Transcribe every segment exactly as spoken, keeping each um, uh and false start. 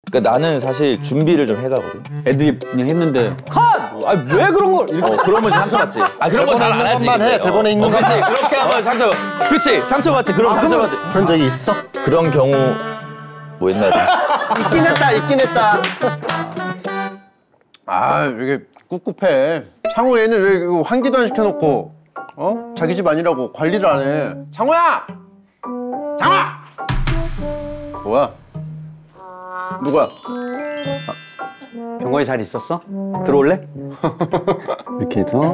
그러니까 나는 사실 준비를 좀 해가거든. 애드립 그냥 했는데 컷! 아니 왜 그런 걸 이렇게 어, 그러면 상처받지. 아 그런 거 잘 안 하지. 것만 해. 대본에 있는 어, 그렇지. 그렇게 하면 상처. 그렇지. 상처받지. 그럼 아, 상처받지. 그런 적이 있어? 그런 경우 뭐 옛날에. 있긴 했다. 있긴 했다. 아 이게 꿉꿉해. 창호 얘는 왜 이거 환기도 안 시켜놓고 어? 자기 집 아니라고 관리를 안 해. 창호야! 창호야! 뭐야? 누구야? 병건이 잘 있었어? 들어올래? 이렇게 해서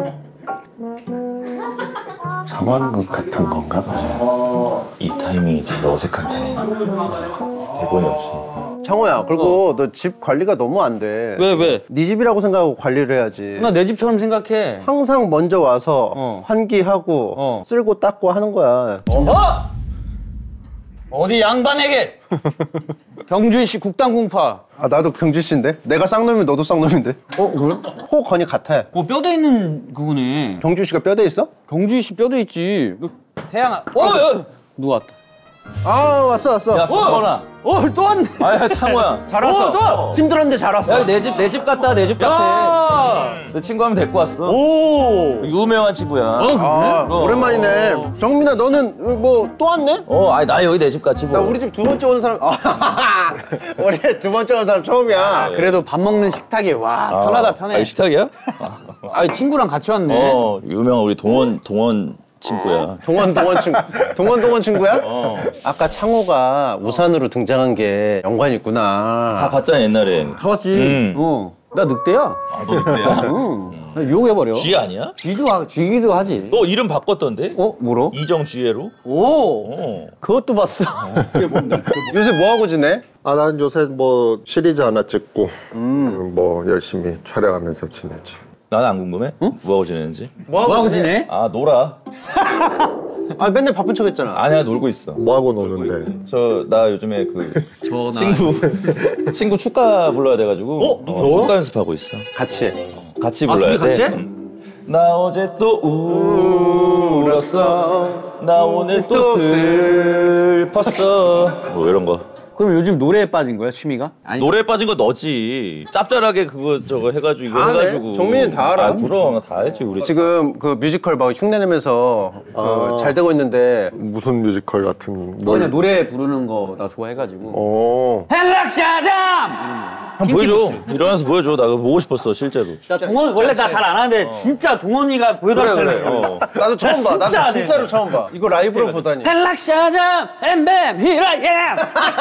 상황극 같은 건가? 이 타이밍이 제일 어색한 타이밍. 대본이 없어. 창호야, 그리고 어. 너 집 관리가 너무 안 돼. 왜 왜? 네 집이라고 생각하고 관리를 해야지. 나 내 집처럼 생각해. 항상 먼저 와서 어. 환기하고 어. 쓸고 닦고 하는 거야. 어? 어디 양반에게 경주시 국당공파. 아 나도 경주 씨인데? 내가 쌍놈이면 너도 쌍놈인데? 어 그래? 호 건이 같아. 뭐 뼈대 있는 그거네. 경주 씨가 뼈대 있어? 경주시 뼈대 있지. 태양아. 어, 어. 누가 왔다. 아 왔어 왔어. 야, 병건아. 어, 또 왔네. 아야 창호야. 잘 왔어. 어, 또. 힘들었는데 잘 왔어. 야 내 집 내 집 같다 내 집 같아. 내 친구 하면 데리고 왔어. 오. 유명한 친구야. 어, 그래? 아, 어. 오랜만이네. 정민아 너는 뭐 또 왔네? 어, 아니 나 여기 내 집 같이 뭐. 나 우리 집 두 번째 오는 사람. 아, 우리 두 번째 오는 사람 처음이야. 그래도 밥 먹는 식탁이 와 편하다 편해. 아, 식탁이야? 아니 친구랑 같이 왔네. 어, 유명한 우리 동원 동원 친구야. 동원 동원 친구. 동원 동원 친구야? 어. 아까 창호가 우산으로 등장한 게 연관이 있구나. 다 봤잖아 옛날에. 다 왔지. 음. 어. 나 늑대야. 아, 너 늑대야? 응. 나 유혹해버려. 쥐 아니야? 쥐도 하, 쥐기도 하지. 너 이름 바꿨던데? 어? 뭐로? 이정쥐애로? 오. 어. 그것도 봤어. 요새 뭐 하고 지내? 아, 난 요새 뭐 시리즈 하나 찍고 음. 뭐 열심히 촬영하면서 지내지. 나는 안 궁금해? 응? 뭐하고 지내는지? 뭐 뭐 하고 지내? 아 놀아. 아 맨날 바쁜 척 했잖아. 아니야 놀고 있어. 뭐 하고 노는데? 저 나 요즘에 그 전화. 친구 친구 축가 불러야 돼가지고 어? 누구? 어, 축가 연습하고 있어. 같이. 같이 아, 불러야 둘이 돼. 같이 해? 음. 나 어제 또 울었어. 나 오늘 또 슬펐어. 뭐 이런 거. 그럼 요즘 노래에 빠진 거야 취미가? 아니. 노래에 빠진 거 너지. 짭짤하게 그거 저거 해가지고 이거 아, 네? 해가지고. 정민이는 다 알아. 아, 그럼 다 알지 우리. 지금 그 뮤지컬 막 흉내 내면서 그 잘 되고 있는데 무슨 뮤지컬 같은 너 그냥 노래 부르는 거 나 좋아해가지고. 어. 헬락샤잠! 한번 보여줘. 일어나서 보여줘. 나 그거 보고 싶었어 실제로. 나 동원 원래 나 잘 안 하는데 진짜 동원이가 보여달라 그래 그래. 어. 나도 처음 봐. 나도 진짜 진짜로 처음 봐. 이거 라이브로 보다니. 헬락샤잠 엠뱀 here I am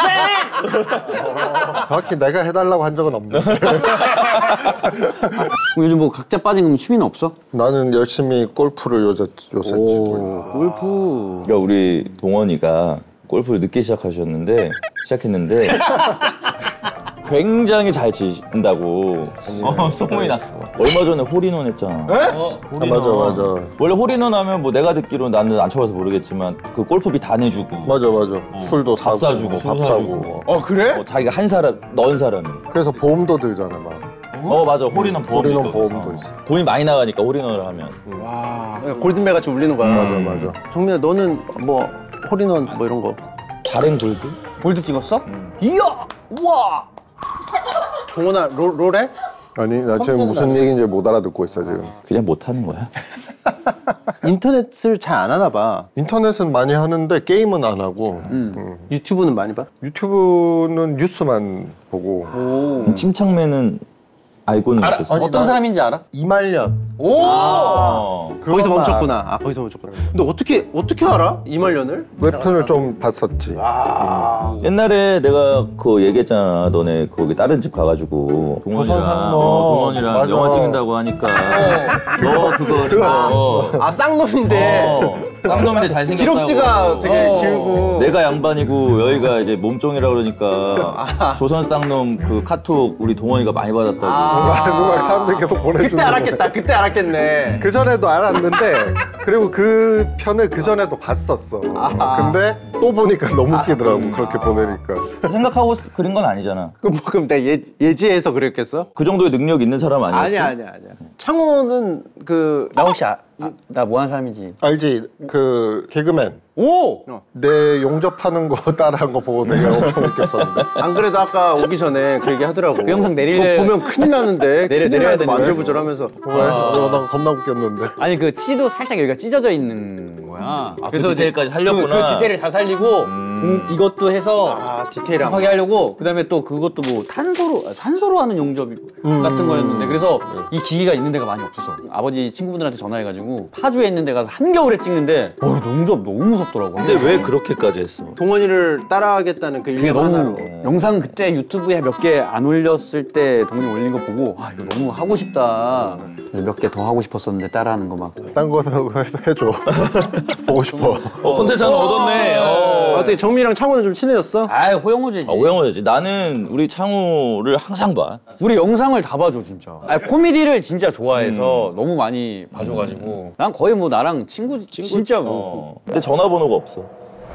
정확히 내가 해달라고 한 적은 없는데. 요즘 뭐 각자 빠진 건 취미는 없어? 나는 열심히 골프를 요새 요새 치고 있어. 골프. 그러니까 우리 동원이가 골프를 늦게 시작하셨는데 시작했는데 굉장히 잘 치신다고 어, 소문이 났어. 얼마 전에 홀인원 했잖아. 어, 아, 맞아 맞아. 원래 홀인원 하면 뭐 내가 듣기로 나는 안 쳐봐서 모르겠지만 그 골프비 다 내주고 맞아 맞아. 술도 사고 사주고, 뭐, 술 밥 사주고. 사고. 어 그래? 어, 자기가 한 사람 넣은 사람이. 그래서 보험도 들잖아 막. 어 맞아 홀인원 보험도 홀인원 있거든. 보험도 어. 있어. 돈이 많이 나가니까 홀인원을 하면. 와 골든벨 같이 울리는 거야. 맞아 맞아. 정민아 너는 뭐 홀인원 뭐 이런 거. 자랭 골드? 골드 찍었어? 이야! 우와! 동원아 롤, 롤해? 아니 나 지금 무슨 얘기인지 못 알아듣고 있어 지금. 그냥 못하는 거야. 인터넷을 잘 안 하나 봐. 인터넷은 많이 하는데 게임은 안 하고. 음. 유튜브는 많이 봐? 유튜브는 뉴스만 보고. 오. 침착맨은 알고는 알아, 있었어. 아니, 어떤 나- 사람인지 알아? 이말년. 오! 어. 거기서 그것만 멈췄구나. 아 거기서 멈췄구나. 근데 어떻게 어떻게 알아? 이말년을? 웹툰을 좀 봤었지. 옛날에 내가 그 얘기했잖아. 너네 거기 다른 집 가가지고 동원이랑 조선상로. 어, 동원이랑 맞아. 영화 찍는다고 하니까 너 그거 그거 아 쌍놈인데 어, 쌍놈인데 잘생겼다고. 기럭지가 되게 어. 길고. 내가 양반이고 여기가 이제 몸종이라 그러니까 조선 쌍놈 그 카톡 우리 동원이가 많이 받았다고. 누가 누가 사람들 계속 보내주는 그때 알았겠다. 그때 알았겠네. 그 전에도 알았는데 그리고 그 편을 그 전에도 봤었어. 근데 또 보니까 너무 웃기더라고. 그렇게 보내니까. 생각하고 그린 건 아니잖아. 그럼 뭐 그럼 내가 예, 예지해서 그랬겠어? 그 정도의 능력 있는 사람 아니었어? 아니야 아니야 아니야. 창호는 그 나 혹시 아, 아, 나 뭐 하는 사람인지. 알지? 그 개그맨. 오! 내 용접하는 거 따라한 거 보고 내가 엄청 웃겼었는데. 안 그래도 아까 오기 전에 그 얘기 하더라고. 그 영상 내릴- 그거 보면 큰일 나는데. 내려- 큰일 내려야 나도 되는 거야? 만절부절하면서. 왜? 어, 난 겁나 웃겼는데. 아니 그 티도 살짝 여기가 찢어져 있는 거야. 아, 그 그래서 이제 디테일까지 살렸구나. 그, 그 디테일을 다 살리고 공- 이것도 해서 아, 디테일한 하게 하려고 그다음에 또 그것도 뭐 탄소로 산소로 하는 용접 같은 거였는데 그래서 이 기계가 있는 데가 많이 없어서 아버지 친구분들한테 전화해가지고 파주에 있는 데 가서 한겨울에 찍는데 어 용접 너무 무섭더라고. 근데 왜 그렇게까지 했어? 동원이를 따라하겠다는 그 그게 일념 너무 하나로. 영상 그때 유튜브에 몇 개 안 올렸을 때 동훈이 올린 거 보고 아 이거 너무 하고 싶다. 그래서 몇 개 더 하고 싶었었는데 따라하는 거 막. 딴 거 해줘. 보고 싶어. 어, 콘텐츠 하나 얻었네. 어. 어떻게 정민이랑 창호는 좀 친해졌어? 아 호영호제지. 아, 오영호지. 나는 우리 창우를 항상 봐. 우리 영상을 다 봐줘 진짜. 아니, 코미디를 진짜 좋아해서 너무 많이 봐줘가지고 난 거의 뭐 나랑 친구 진짜 뭐 어. 근데 전화번호가 없어.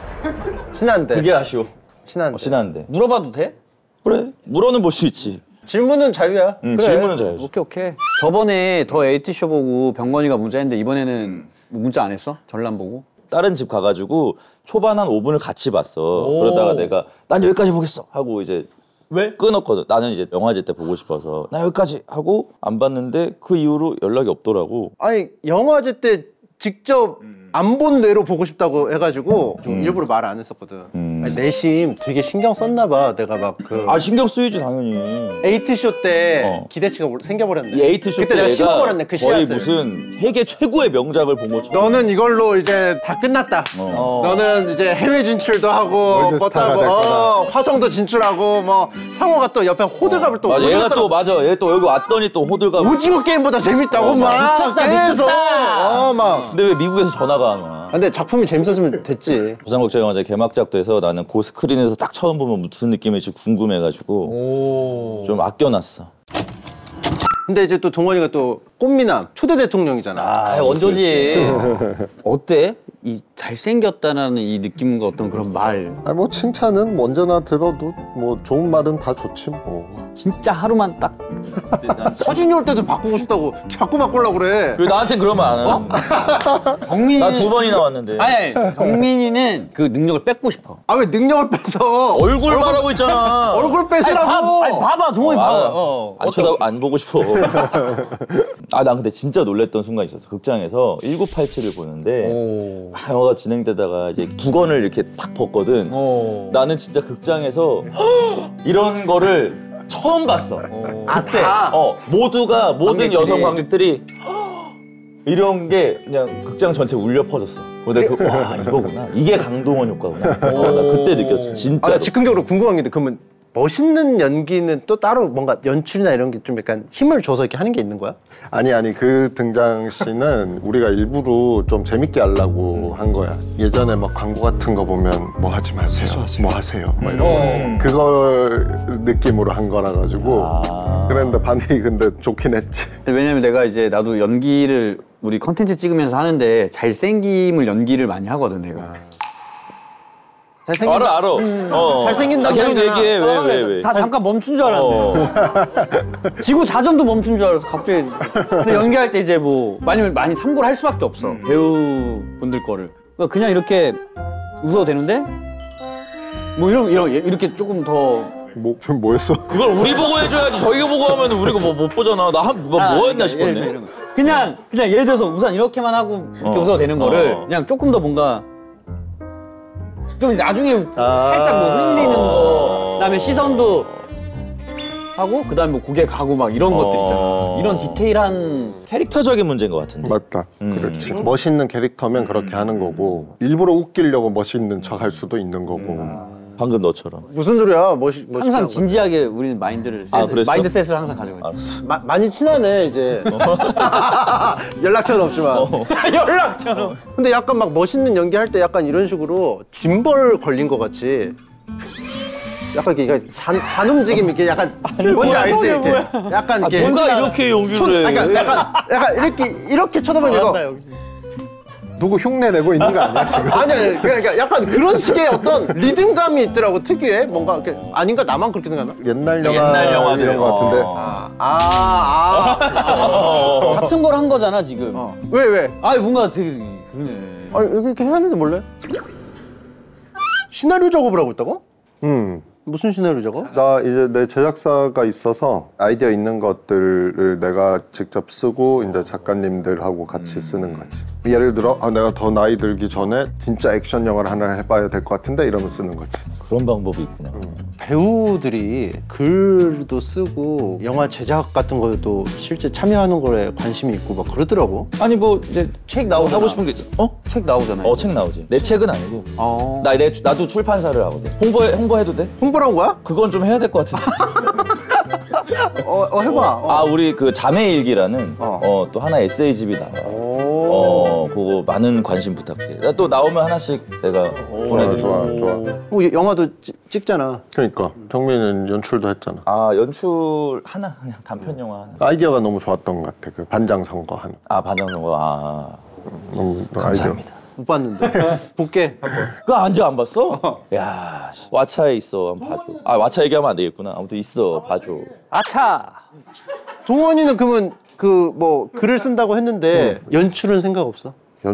친한데. 그게 아쉬워. 친한데. 어, 친한데. 물어봐도 돼? 그래. 물어는 볼 수 있지. 질문은 자유야. 응, 그래. 질문은 잘해줘. 오케이 오케이. 저번에 더 에이티쇼 보고 병건이가 문자했는데 이번에는 뭐 문자 안 했어? 전람 보고? 다른 집 가가지고 초반 한 오 분을 같이 봤어. 오. 그러다가 내가 난 여기까지 보겠어 하고 이제 왜? 끊었거든. 나는 이제 영화제 때 보고 싶어서 나 여기까지 하고 안 봤는데 그 이후로 연락이 없더라고. 아니 영화제 때 직접 안 본 뇌로 보고 싶다고 해가지고 좀 일부러 말 안 했었거든. 음. 아니, 내심 되게 신경 썼나 봐. 내가 막 그 아 신경 쓰이지 당연히. 에이트쇼 때 어. 기대치가 생겨버렸네. 이 에이트쇼 그때 때 내가 내가 씹어버렸네 그 거의 씨앗을. 무슨 세계 최고의 명작을 본 것처럼. 너는 이걸로 이제 다 끝났다. 어. 너는 이제 해외 진출도 하고 월드스타가 뭐 될 하고 거다. 어, 화성도 진출하고 뭐 상호가 또 옆에 호들갑을 또 맞아, 얘가 오징어 또 맞아. 얘 또 여기 왔더니 또 호들갑. 오징어 게임보다 재밌다고 어, 막 미쳤다, 계속 미쳤다. 어, 막. 근데 왜 미국에서 전화가 안 와? 근데 작품이 재밌었으면 됐지. 부산국제영화제 개막작도 해서 나는 그 스크린에서 딱 처음 보면 무슨 느낌일지 궁금해가지고 좀 아껴놨어. 근데 이제 또 동원이가 또 꽃미남 초대 대통령이잖아. 아 원조지. 어때? 이 잘생겼다라는 이 느낌과 어떤 그런 말 아니 뭐 칭찬은 언제나 들어도 뭐 좋은 말은 다 좋지 뭐. 진짜 하루만 딱 서진이 올 때도 바꾸고 싶다고 자꾸 바꾸려고 그래. 왜 나한테 그런 말 안 하는? 정민이 나 두 번이나 왔는데. 아니, 아니 정민이는 그 능력을 뺏고 싶어. 아 왜 능력을 뺏어? 얼굴 말하고 있잖아. 얼굴 뺏으라고. 아니, 봐, 아니 봐봐 동원이 어, 봐봐. 알아. 어. 안 쳐다 안 보고 싶어. 아, 난 근데 진짜 놀랬던 순간이 있었어. 극장에서 천구백팔십칠을 보는데 오. 막 영화가 진행되다가 이제 두건을 이렇게 탁 벗거든. 오. 나는 진짜 극장에서 이런 거를 처음 봤어. 아, 그때 다? 어, 모두가 모든 관객들이. 여성 관객들이 이런 게 그냥 극장 전체 울려 퍼졌어. 내가 그, 와 이거구나. 이게 강동원 효과구나. 어, 나 그때 느꼈어. 아, 진짜. 나 즉흥적으로 궁금한 게 있는데 그러면 멋있는 연기는 또 따로 뭔가 연출이나 이런 게 좀 약간 힘을 줘서 이렇게 하는 게 있는 거야? 아니 아니 그 등장 씬은 우리가 일부러 좀 재밌게 하려고 한 거야. 예전에 막 광고 같은 거 보면 뭐 하지 마세요. 뭐 하세요. 막 이런 음. 거. 그걸 느낌으로 한 거라 가지고. 아. 그랬는데 반응이 근데 좋긴 했지. 왜냐면 내가 이제 나도 연기를 우리 컨텐츠 찍으면서 하는데 잘생김을 연기를 많이 하거든 내가. 잘생긴 알아 알아. 어. 잘생긴 아, 계속 남자잖아. 얘기해. 왜 어, 왜 왜? 다 잠깐 멈춘 줄 알았네. 어. 지구 자전도 멈춘 줄 알았어 갑자기. 근데 연기할 때 이제 뭐 많이 많이 참고를 할 수밖에 없어 배우분들 거를. 그러니까 그냥 이렇게 웃어도 되는데 뭐 이런 이런 이렇게 조금 더. 뭐 뭐였어? 그걸 우리 보고 해줘야지. 저희가 보고 하면 우리가 뭐 못 보잖아. 나 한 뭐 아, 뭐 그러니까 했나 예를 들어 싶었네. 이런 거. 그냥 그냥 예를 들어서 우선 이렇게만 하고 이렇게 어. 웃어도 되는 거를 어. 그냥 조금 더 뭔가 좀 나중에 아. 살짝 뭐 흘리는 거 그다음에 시선도 하고 그다음에 뭐 고개 가고 막 이런 것들 있잖아. 어. 이런 디테일한 캐릭터적인 문제인 것 같은데. 맞다. 음. 그렇지. 멋있는 캐릭터면 그렇게 하는 거고 일부러 웃기려고 멋있는 척 할 수도 있는 거고. 방금 너처럼. 무슨 소리야? 멋있 멋있다는 항상 거. 진지하게 우리는 마인드를 아, 셋을- 그랬어? 마인드셋을 항상 가지고 있어. 알았어. 마, 많이 친하네 이제. 연락처는 없지만. 연락처럼. 근데 약간 막 멋있는 연기할 때 약간 이런 식으로 짐벌 걸린 것 같이. 약간 이게 잔, 잔 움직임 이렇게 약간 뭔지 알지? 이렇게. 약간 이렇게 누가 이렇게 손, 연기를 해? 아니, 그러니까 약간 약간 이렇게 이렇게 쳐다보는 거. 누구 흉내 내고 있는 거 아니야 지금? 아니 아니 그러니까 약간 그런 식의 어떤 리듬감이 있더라고 특유의 뭔가 이렇게 아닌가 나만 그렇게 생각나? 옛날 영화 옛날 영화들. 이런 거 같은데. 어. 아아 아. 같은 걸 한 거잖아 지금. 어. 왜 왜? 아 뭔가 되게 그러네. 아니 이렇게 해놨는데 몰래? 시나리오 작업을 하고 있다고? 음. 무슨 시나리오 작업? 나 이제 내 제작사가 있어서 아이디어 있는 것들을 내가 직접 쓰고 이제 작가님들하고 같이 음. 쓰는 거지. 예를 들어 아, 내가 더 나이 들기 전에 진짜 액션 영화를 하나 해봐야 될 것 같은데 이러면 쓰는 거지. 그런 방법이 있구나. 배우들이 글도 쓰고 영화 제작 같은 것도 실제 참여하는 거에 관심이 있고 막 그러더라고. 아니 뭐 이제 책 나오잖아. 하고 싶은 게 있어. 어? 책 나오잖아요. 어, 책 나오지. 내 책은 아니고. 어. 나 내 나도 출판사를 하거든. 홍보해 홍보해도 돼? 홍보를 한 거야? 그건 좀 해야 될 것 같은데. 어, 어 해봐. 어. 아 우리 그 자매일기라는 어. 어 또 하나 에세이집이 나와. 오. 어 그거 많은 관심 부탁해. 나 또 나오면 하나씩 내가 좋아 보내드려. 좋아 좋아. 뭐 영화도 찍, 찍잖아. 그러니까 정민은 연출도 했잖아. 아 연출 하나 그냥 단편 영화 하나. 아이디어가 너무 좋았던 것 같아. 그 반장 선거 하는. 아 반장선거 아 너무 감사합니다. 못 봤는데. 볼게 한번. 그거 안지 안 봤어? 야 씨, 왓챠에 있어 한번 봐줘. 아 왓챠 얘기하면 안 되겠구나. 아무튼 있어 봐줘. 아차. 동원이는 그러면 그 뭐 글을 쓴다고 했는데 연출은 생각 없어?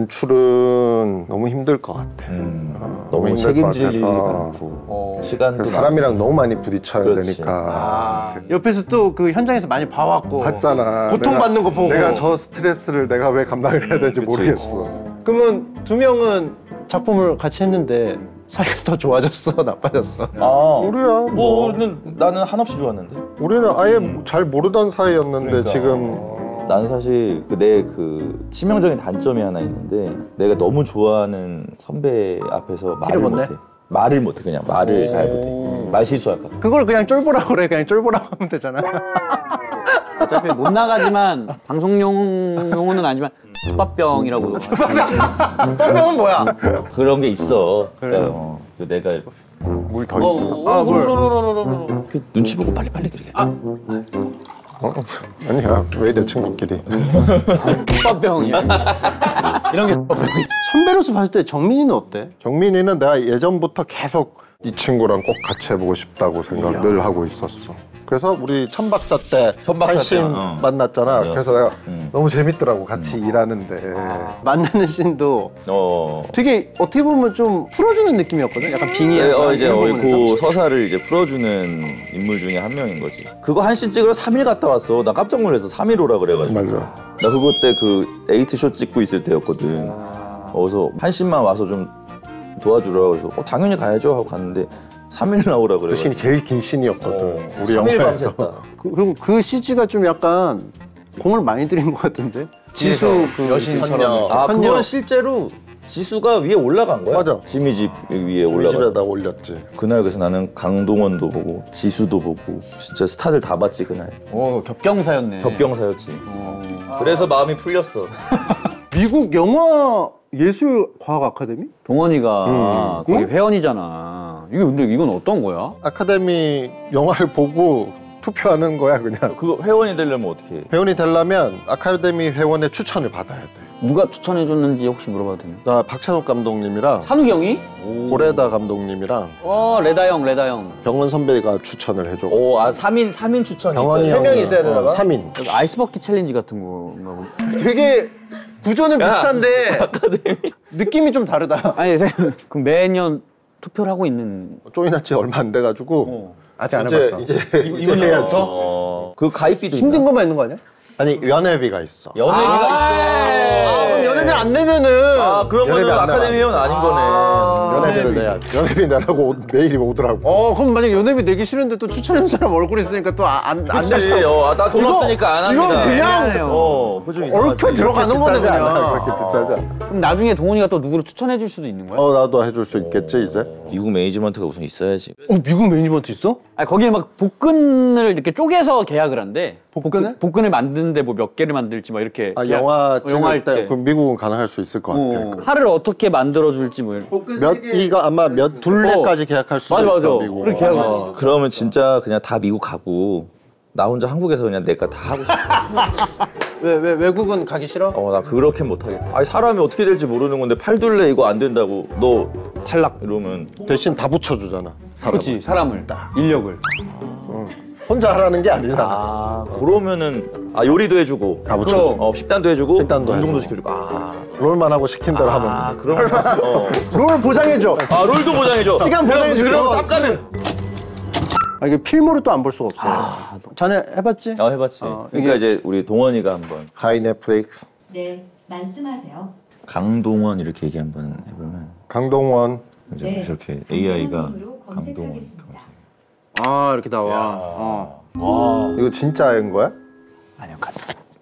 연출은 너무 힘들 것 같아. 음, 어, 너무 힘들 책임질 것 일이 같아서. 많고 시간도 사람이랑 너무 많이 부딪혀야 그렇지. 되니까. 옆에서 또 그 현장에서 많이 봐왔고 봤잖아. 고통받는 거 보고 내가 저 스트레스를 내가 왜 감당을 해야 되는지 모르겠어. 그러면 두 명은 작품을 같이 했는데 사이가 더 좋아졌어? 나빠졌어? 아 우리야 뭐 뭐 우리는 나는 한없이 좋았는데. 우리는 아예 잘 모르던 사이였는데 그러니까. 지금 나는 사실 그 내 그 치명적인 단점이 하나 있는데 내가 너무 좋아하는 선배 앞에서 말을 못내? 못해. 말을 못해 그냥 말을 잘 못해. 말 실수할까 봐. 그걸 그냥 쫄보라고 그래. 그냥 쫄보라고 하면 되잖아. 어차피 못 나가지만 방송용 용어는 아니지만 수밥병이라고. 쫄보는 뭐야? 그런 게 있어. 그러니까 어, 그 내가 물 더 있어. 아, 뭘? 그 눈치 보고 빨리빨리 그러게. 어? 아니야 왜 내 친구끼리. 수밥병이야. 이런 게 수밥병이. 선배로서 봤을 때 정민이는 어때? 정민이는 내가 예전부터 계속 이 친구랑 꼭 같이 해보고 싶다고 생각을 하고 있었어. 그래서 우리 천박사 때 천박사 한신 때, 어. 만났잖아. 맞아. 그래서 내가 음. 너무 재밌더라고 같이 일하는데. 만나는 씬도 어. 되게 어떻게 보면 좀 풀어주는 느낌이었거든? 약간 빙의. 네, 어 이제 어, 그 서사를 이제 풀어주는 인물 중에 한 명인 거지. 그거 한 씬 찍으러 삼 일 갔다 왔어. 나 깜짝 놀라서 삼 일 오라 그래가지고. 맞아. 나 그거 때 그 에이트 쇼 찍고 있을 때였거든. 그래서 한 씬만 와서 좀 도와주라 그래서 어, 당연히 가야죠 하고 갔는데 삼 일 나오라 그래. 그 씬이 제일 긴 씬이었거든. 어, 우리 삼 일 영화에서. 밤샜다. 그, 그리고 그 씨지가 좀 약간 공을 많이 들인 것 같은데? 지수 그 여신처럼. 아 선녀. 그건 실제로 지수가 위에 올라간 거야. 맞아. 지미 집 위에 우리 올라가서. 집에다 올렸지. 그날 그래서 나는 강동원도 보고 지수도 보고 진짜 스타들 다 봤지 그날. 오 겹경사였네. 겹경사였지. 그래서 마음이 풀렸어. 미국 영화 예술 과학 아카데미? 동원이가 거기 회원이잖아. 이게 근데 이건 어떤 거야? 아카데미 영화를 보고 투표하는 거야 그냥. 그거 회원이 되려면 어떻게 해? 회원이 되려면 아카데미 회원의 추천을 받아야 돼. 누가 추천해줬는지 혹시 물어봐도 되나? 나 박찬욱 감독님이랑 산욱이 형이? 고레다 감독님이랑 어 레다 형, 레다 형. 병원 선배가 추천을 해줘. 오, 아 삼 인 삼 인 추천이 병원이 있어요. 세 명이 있어야 되나 봐? 삼 인. 아이스버킷 챌린지 같은 건가 보네. 되게 구조는 비슷한데 느낌이 좀 다르다. 아니 그럼 매년 투표를 하고 있는. 조인한 지 얼마 안 돼가지고 어. 아직 안 이제 해봤어. 이제 이번 이제 해야지. 어, 그 가입비도 힘든 있나? 것만 있는 거 아니야? 아니 연회비가 있어. 연예비가 아, 그럼 연예비 안 내면은 있어. 아 그런 거는 연예비 안 아카데미 회원 아닌 거네. 연회비를 내야 연회비 내라고 오- 메일이 오더라고. 어 그럼 만약 연예비 내기 싫은데 또 추천한 사람 얼굴 있으니까 또 안 안 그치. 낼 어, 나 돈 이거- 없으니까 안 이거 합니다. 그냥 어, 그중 얽혀 들어가는 거네 비싸지 않아. 그냥. 그렇게 비싸지 않아. 그럼 나중에 동원이가 또 누구를 추천해 줄 수도 있는 거야? 어 나도 해줄 수 있겠지 이제. 미국 매니지먼트가 우선 있어야지. 어 미국 매니지먼트 있어? 아니 거기에 막 복근을 이렇게 쪼개서 계약을 한대. 복근을? 복근을 만드는데 뭐 몇 개를 만들지 뭐 이렇게. 아 계약- 영화 어, 영화 할 찍을 때 때. 그럼 미국은 가능할 수 있을 것 같아. 어, 팔을 어떻게 만들어 줄지 뭐 이런. 몇 이거 아마 몇 둘레까지 계약할 수도 맞아, 있어 맞아. 미국. 그렇게 계약을. 어, 그러면 진짜 그냥 다 미국 가고 나 혼자 한국에서 그냥 내가 다 하고 싶어. 왜, 왜 외국은 가기 싫어? 어, 나 그렇게 못하겠다. 아니 사람이 어떻게 될지 모르는 건데 팔둘레 이거 안 된다고 너 탈락 이러면 대신 다 붙여주잖아. 사람을. 그렇지 사람을 인력을. 혼자 하라는 게 아니잖아. 아 그러면은 아 요리도 해주고 다 붙여줘. 어 식단도 해주고 식단도 운동도 해주고. 시켜주고 아, 롤만 하고 시킨 대로 하면 아 돼. 그러면 어. 롤 보장해줘. 아 롤도 보장해줘. 시간 보장해줘. 그럼 쌉가는. 아, 이게 필모를 또 안 볼 수가 없어. 아, 전에 해봤지? 어 해봤지. 어, 그러니까 이게- 이제 우리 동원이가 한번 하이 넷플릭스. 네, 말씀하세요. 강동원 이렇게 얘기 한번 해보면 강동원. 이제 네. 저렇게 에이아이가 동원으로 강동원 검색하겠습니다. 아, 이렇게 나와. 어. 이거 진짜인 거야? 아니요 가.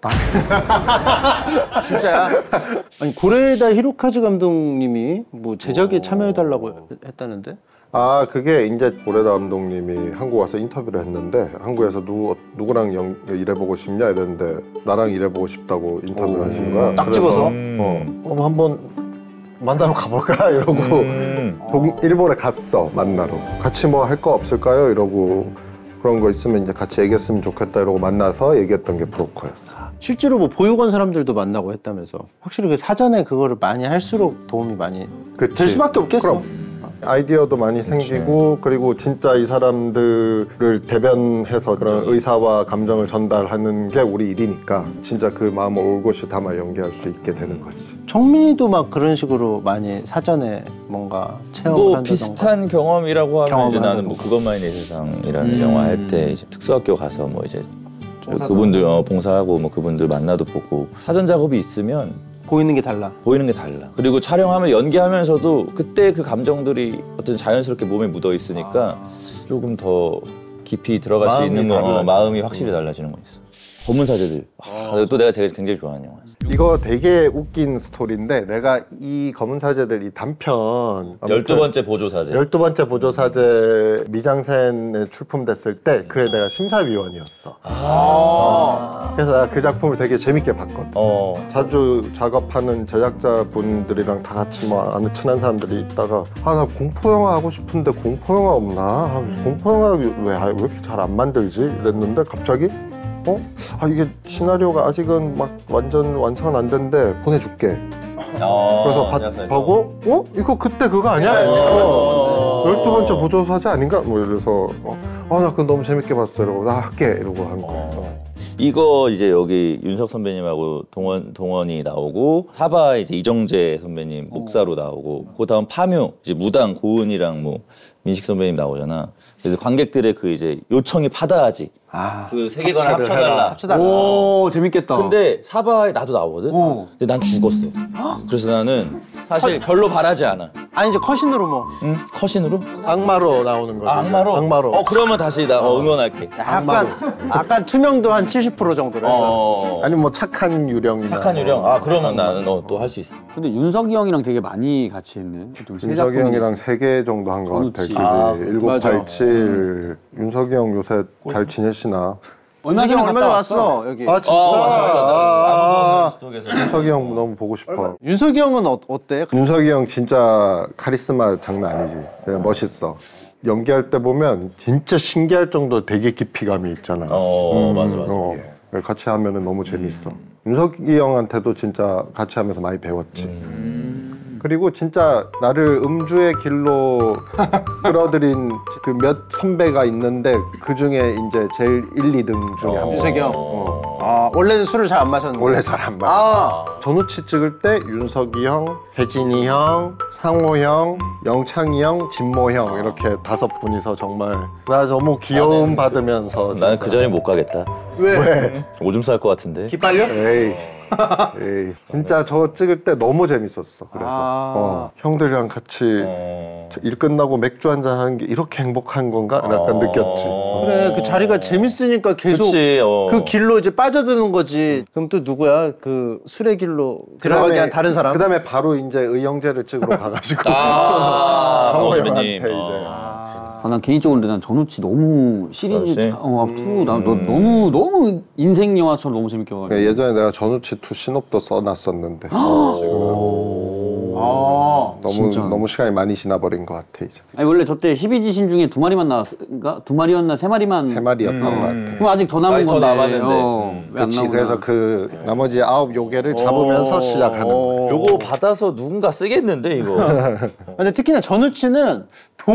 진짜야? 아니, 고레다 히로카즈 감독님이 뭐 제작에 참여해달라고 했다는데? 아 그게 이제 고레다 감독님이 한국 와서 인터뷰를 했는데 한국에서 누구 누구랑 영, 일해보고 싶냐 이랬는데 나랑 일해보고 싶다고 인터뷰를 하신 거야. 딱 그래서, 집어서? 어, 어 한번 만나러 가볼까 이러고 음. 동, 일본에 갔어 만나러. 같이 뭐 할 거 없을까요 이러고 그런 거 있으면 이제 같이 얘기했으면 좋겠다 이러고 만나서 얘기했던 게 브로커였어. 실제로 뭐 보육원 사람들도 만나고 했다면서. 확실히 그 사전에 그거를 많이 할수록 도움이 많이 그치. 될 수밖에 없겠어. 그럼. 아이디어도 많이 생기고 그리고 진짜 이 사람들을 대변해서 그런 의사와 감정을 전달하는 게 우리 일이니까 진짜 그 마음을 올곧이 담아 연기할 수 있게 되는 거지. 정민이도 막 그런 식으로 많이 사전에 뭔가 체험을 또 한다던가. 비슷한 경험이라고 하면 경험을 이제 나는 뭐 한다던가. 그것만이 내 세상이라는 음. 영화 할 때 이제 특수학교 가서 뭐 이제 그분들 어, 봉사하고 뭐 그분들 만나도 보고 사전 작업이 있으면 보이는 게 달라. 보이는 게 달라. 그리고 촬영하면 연기하면서도 그때 그 감정들이 어떤 자연스럽게 몸에 묻어 있으니까 조금 더 깊이 들어갈 수 마음이 있는 거 어, 달라져. 마음이 확실히 달라지는 거 있어. 검은 사제들. 아, 또 내가 되게 굉장히 좋아하는 영화지. 이거 되게 웃긴 스토리인데 내가 이 검은 사제들 이 단편 열두 번째 보조 사제. 열두 번째 보조 사제 미장센에 출품됐을 때 그에 내가 심사위원이었어. 아. 그래서 내가 그 작품을 되게 재밌게 봤거든. 어. 자주 작업하는 제작자분들이랑 다 같이 뭐 아는 친한 사람들이 있다가 아 나 공포 영화 하고 싶은데 공포 영화 없나? 아, 공포 영화 왜, 왜 이렇게 잘 안 만들지? 이랬는데 갑자기 어? 아 이게 시나리오가 아직은 막 완전 완성은 안 됐는데 보내줄게. 어, 그래서 봐- 제작사에서. 보고 어? 이거 그때 그거 아니야? 어. 열두 번째 보조 사제 아닌가? 뭐 이래서 어, 아 나 그거 너무 재밌게 봤어 이러고 나 할게 이러고 한 거야. 어. 이거 이제 여기 윤석 선배님하고 동원 동원이 나오고 사바 이제 이정재 선배님 목사로 나오고 그 다음 파묘 이제 무당 고은이랑 뭐 민식 선배님 나오잖아. 그래서 관객들의 그 이제 요청이 파다하지. 아. 그 세계관을 합체를 합쳐달라. 합쳐달라. 오 재밌겠다. 근데 사바에 나도 나오거든. 어. 근데 난 죽었어. 그래서 나는 사실 별로 바라지 않아. 아니 이제 컷신으로 뭐 응? 컷신으로? 악마로 나오는 거지. 아, 악마로? 악마로. 어 그러면 다시 나 어, 응원할게. 약간 약간 투명도 한 칠십 퍼센트 정도로 해서. 어. 아니면 뭐 착한 유령이나. 착한 유령. 아 그러면 나는 어, 또 할 수 있어. 근데 윤석이 형이랑 되게 많이 같이 했네. 보통 세 윤석이 작품이. 형이랑 세 개 정도 한 것 같아. 그렇지. 그지? 아, 천구백팔십칠. 윤석이 형 요새 잘 지내시나? 얼마 전에 얼마 갔다 전에 왔어. 왔어 여기. 아 진짜? 어, 맞아, 맞아. 아, 아, 아무도 없는 속에서. 윤석이 형 너무 보고 싶어. 윤석이 형은 어, 어때? 윤석이 형 진짜 카리스마 장난 아니지. 그냥 멋있어. 연기할 때 보면 진짜 신기할 정도 되게 깊이감이 있잖아. 어, 맞아, 맞아. 어. 같이 하면은 너무 재밌어. 윤석이 형한테도 진짜 같이 하면서 많이 배웠지. 그리고 진짜 나를 음주의 길로 끌어들인 그 몇 선배가 있는데 그 중에 이제 제일 일, 이 등 중에 한 명. 윤석이 형. 어. 아 원래는 술을 잘 안 마셨는데. 원래 잘 안 마셔. 아 전우치 찍을 때 윤석이 형, 혜진이 형, 상호 형, 영창이 형, 진모 형 이렇게 다섯 분이서 정말 나 너무 귀여움 나는 받으면서 나는 그 자리에 못 가겠다. 왜? 왜? 오줌 쌀 것 같은데. 기빨려? 에이. 에이. 진짜 저거 찍을 때 너무 재밌었어. 그래서 아. 어, 형들이랑 같이 어. 일 끝나고 맥주 한잔 하는 게 이렇게 행복한 건가? 약간 어. 느꼈지. 그래 그 자리가 재밌으니까 계속 그치, 어. 그 길로 이제 빠져드는 거지. 그럼 또 누구야? 그 술의 길로 들어가게 한 다른 사람? 그다음에 바로 이제 의형제를 찍으러 가가지고 아, 상호 어, 형한테 선배님. 이제. 아, 난 개인적으로 근데 난 전우치 너무 시리즈 전우치? 어, 투, 나 너, 너무 너무 인생 영화처럼 너무 재밌게 봐가지고. 예전에 내가 전우치 투 신업도 써놨었는데. 오. 아, 너무 진짜. 너무 시간이 많이 지나버린 것 같아 이제. 아니 원래 저때 십이 지신 중에 두 마리만 나왔는가? 두 마리였나 세 마리만. 세 마리였던 것 같아. 그럼 아직 더 남은 아직 더 건데. 남았는데. 어, 왜안 그렇지. 나오나? 그래서 그 나머지 아홉 요괴를 잡으면서 시작하는 거야. 요거 받아서 누군가 쓰겠는데 이거. 근데 특히나 전우치는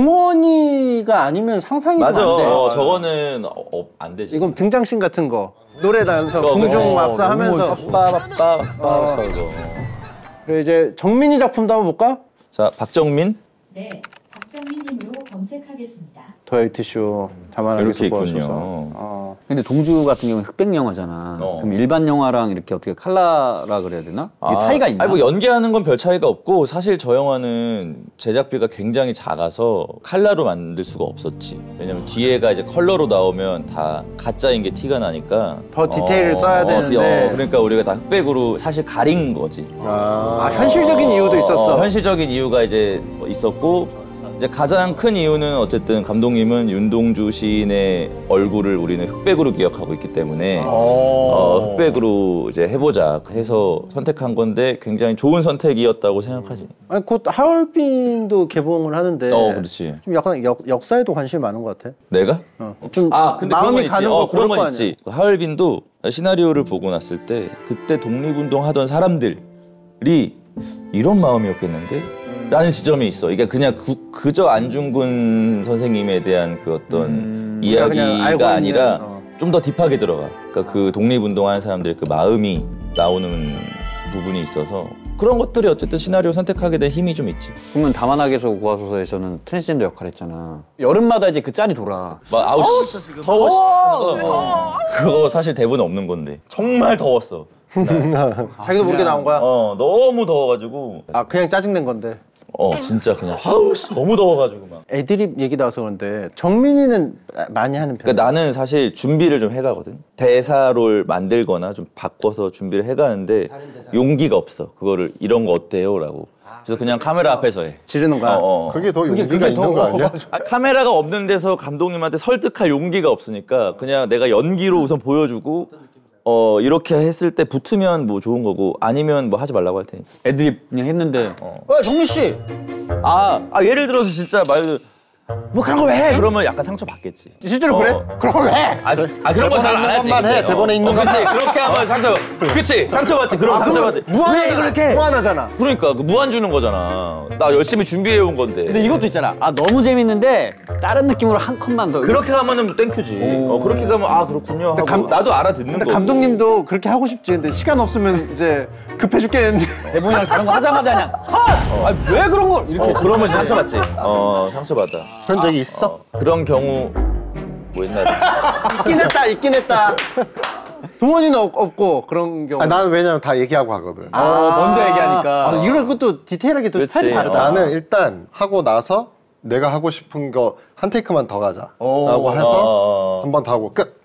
동원이가 아니면 상상이 맞아. 안 돼. 어, 저거는 어, 어, 안 되지. 이건 등장씬 같은 거. 노래 다면서 그거, 공중 그거. 압사하면서. 빠빠빠빠빠 이거. 그리고 이제 정민이 작품도 한번 볼까? 자, 박정민 네, 박정민님으로 검색하겠습니다. 더헤이트쇼 자만하게 이렇게 수고하셔서. 있군요. 어. 근데 동주 같은 경우는 흑백 영화잖아. 어. 그럼 일반 영화랑 이렇게 어떻게 칼라라 그래야 되나? 이게 차이가 있나? 아니 뭐 연기하는 건 별 차이가 없고 사실 저 영화는 제작비가 굉장히 작아서 칼라로 만들 수가 없었지. 왜냐면 뒤에가 이제 컬러로 나오면 다 가짜인 게 티가 나니까 더 디테일을 써야 되는데. 어, 그러니까 우리가 다 흑백으로 사실 가린 거지. 아, 현실적인 이유도 있었어. 어, 현실적인 이유가 이제 있었고 이제 가장 큰 이유는 어쨌든 감독님은 윤동주 시인의 얼굴을 우리는 흑백으로 기억하고 있기 때문에 어, 흑백으로 이제 해보자 해서 선택한 건데 굉장히 좋은 선택이었다고 생각하지. 아니, 곧 하얼빈도 개봉을 하는데. 어, 그렇지. 좀 약간 역, 역사에도 관심이 많은 것 같아. 내가? 어. 좀 아, 근데 그런 마음이 건 있지. 가는 거 어, 그런 그럴 거 건 아니야. 있지. 하얼빈도 시나리오를 보고 났을 때 그때 독립운동 하던 사람들이 이런 마음이었겠는데? 라는 지점이 있어. 이게 그냥 그, 그저 안중근 선생님에 대한 그 어떤 음, 그냥 알고 이야기가 있는, 아니라 어. 좀 더 딥하게 들어가. 그러니까 그 독립운동하는 사람들의 그 마음이 나오는 부분이 있어서 그런 것들이 어쨌든 시나리오 선택하게 된 힘이 좀 있지. 그러면 다만하게서 구하소서에서는 트랜스젠더 역할 했잖아. 여름마다 이제 그 짤이 돌아. 막 아우 씨 더워 하는 거. 그거 사실 대본 없는 건데 정말 더웠어. 자기도 모르게 나온 거야? 어 너무 더워가지고 아, 그냥 짜증낸 건데. 어 진짜 그냥 아우 씨 너무 더워가지고 막. 애드립 얘기 나와서 그런데 정민이는 많이 하는 편이야. 그러니까 나는 사실 준비를 좀 해가거든. 대사를 만들거나 좀 바꿔서 준비를 해가는데 용기가 없어. 그거를 이런 거 어때요?라고. 그래서 그냥 카메라 앞에서 해. 지르는 거야. 어, 어. 그게 더 용기가 있는 거 아니야? 아, 카메라가 없는 데서 감독님한테 설득할 용기가 없으니까 그냥 내가 연기로 우선 보여주고 어 이렇게 했을 때 붙으면 뭐 좋은 거고 아니면 뭐 하지 말라고 할 테니까. 애드립 그냥 했는데. 어. 어, 정민 씨. 아, 아 예를 들어서 진짜 말 뭐 그런 거 왜 해? 그러면 약간 상처 받겠지. 실제로 그래? 어. 그럼 왜? 아, 아 그런 거 잘 안 하지. 것만 해. 근데. 대본에 있는 어, 그렇지. 그렇게 하면 상처. 그렇지. 상처 받지. 그럼 아, 상처 그럼 받지. 무한하잖아. 왜 그렇게? 해? 무한하잖아. 그러니까 그 무한 주는 거잖아. 나 열심히 준비해 온 건데. 근데 이것도 있잖아. 아 너무 재밌는데 다른 느낌으로 한 컷만 더. 그렇게 가면은 땡큐지. 어, 그렇게 가면 아 그렇군요 하고 감- 나도 알아듣는 근데 거고. 감독님도 그렇게 하고 싶지. 근데 시간 없으면 이제 급해 죽겠는데. 대본이랑 다른 거 하자마자 그냥 컷. 아왜 그런 걸 이렇게. 어, 그러면 상처 받지. 어 상처 받아. 그런 적이 있어? 어, 그런 경우 뭐 옛날에. 있긴 했다, 있긴 했다. 동원이는 없, 없고 그런 경우. 아, 나는 왜냐면 다 얘기하고 하거든. 어, 먼저 얘기하니까. 아, 이런 것도 디테일하게 또 그렇지. 스타일이 다르다. 나는 일단 하고 나서 내가 하고 싶은 거 한 테이크만 더 가자 라고 해서 어, 한 번 더 하고 끝.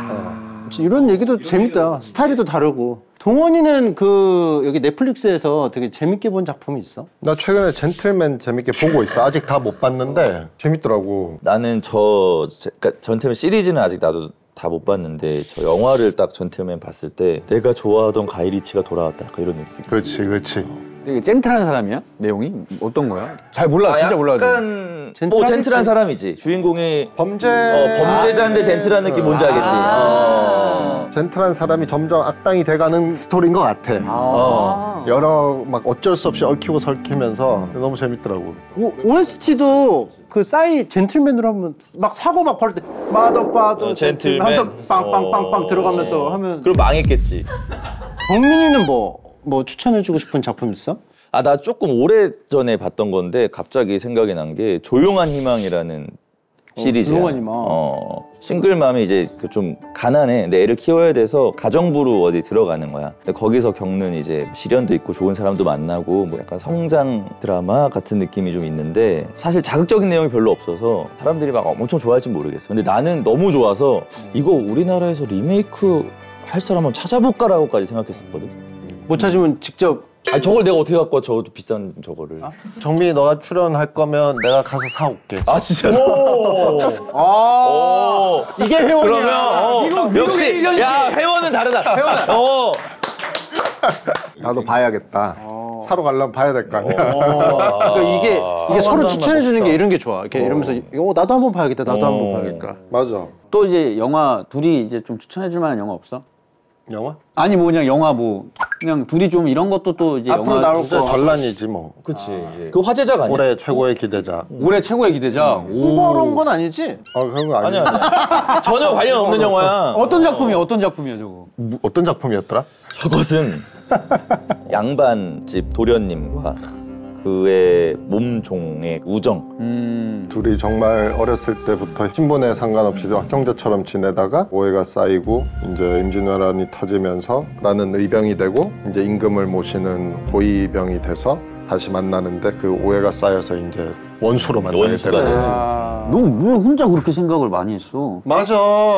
이런 얘기도 재밌다. 스타일도 다르고. 동원이는 그 여기 넷플릭스에서 되게 재밌게 본 작품이 있어? 나 최근에 젠틀맨 재밌게 보고 있어. 아직 다 못 봤는데 재밌더라고. 나는 저 제- 그러니까 전틀맨 시리즈는 아직 나도 다 못 봤는데 저 영화를 딱 전틀맨 봤을 때 내가 좋아하던 가이 리치가 돌아왔다. 약간 이런 느낌. 그렇지, 그렇지. 되게 젠틀한 사람이야? 내용이 어떤 거야? 잘 몰라. 진짜 몰라. 약간 젠틀하겠지. 뭐 젠틀한 사람이지. 주인공이 범죄 어, 범죄자인데 젠틀한 느낌 뭔지 알겠지. 어. 젠틀한 사람이 점점 악당이 돼가는 스토리인 것 같아. 어, 여러 막 어쩔 수 없이 얽히고 설키면서 너무 재밌더라고. 오, 오에스티도 그 싸이 젠틀맨으로 하면 막 사고 막 바를 때 마더 파더 어, 젠틀맨. 하면서 빵빵빵빵 어, 들어가면서 어. 하면. 그럼 망했겠지. 정민이는 뭐 뭐 추천해주고 싶은 작품 있어? 아, 나 조금 오래 전에 봤던 건데 갑자기 생각이 난 게 조용한 희망이라는 시리즈야. 조용한 희망. 어, 싱글맘이 이제 그 좀 가난해. 근데 애를 키워야 돼서 가정부로 어디 들어가는 거야. 근데 거기서 겪는 이제 시련도 있고 좋은 사람도 만나고 뭐 약간 성장 드라마 같은 느낌이 좀 있는데 사실 자극적인 내용이 별로 없어서 사람들이 막 엄청 좋아할지 모르겠어. 근데 나는 너무 좋아서 이거 우리나라에서 리메이크 할 사람 한번 찾아볼까라고까지 생각했었거든. 못 찾으면 직접. 아니 저걸 내가 어떻게 갖고 와, 저것도 비싼 저거를. 정민이 너가 출연할 거면 내가 가서 사올게. 아 진짜? 아 이게 회원이야. 그러면 어, 미국, 역시 미국 이전시. 야 회원은 다르다. 회원. 어. 나도 봐야겠다. 타러 가려면 봐야 될 거 아니야. 그러니까 이게 이게 서로 한번 추천해 주는 게 멋있다. 이런 게 좋아. 이렇게 이러면서 어, 나도 한번 봐야겠다. 나도 한번 봐야겠다. 맞아. 또 이제 영화 둘이 이제 좀 추천해 줄 만한 영화 없어? 영화? 아니 뭐 그냥 영화 뭐 그냥 둘이 좀 이런 것도 또 이제 앞으로 영화 나올 진짜 거. 전란이지 뭐. 그치 이제 그 화제작 아니야? 올해 최고의 기대작. 올해 최고의 기대작. 후보로 건 아니지? 아 그런 거 아니야 아니야. 아니야. 전혀 관련 없는 영화야. 어떤 작품이야? 어떤 작품이야 저거? 뭐, 어떤 작품이었더라? 저것은 양반집 도련님과 그의 몸종의 우정. 음. 둘이 정말 어렸을 때부터 신분에 상관없이 형제처럼 지내다가 오해가 쌓이고 이제 임진왜란이 터지면서 나는 의병이 되고 이제 임금을 모시는 고위병이 돼서 다시 만나는데 그 오해가 쌓여서 이제 원수로 만나게 원수가 되는. 되는. 너 왜 혼자 그렇게 생각을 많이 했어? 맞아.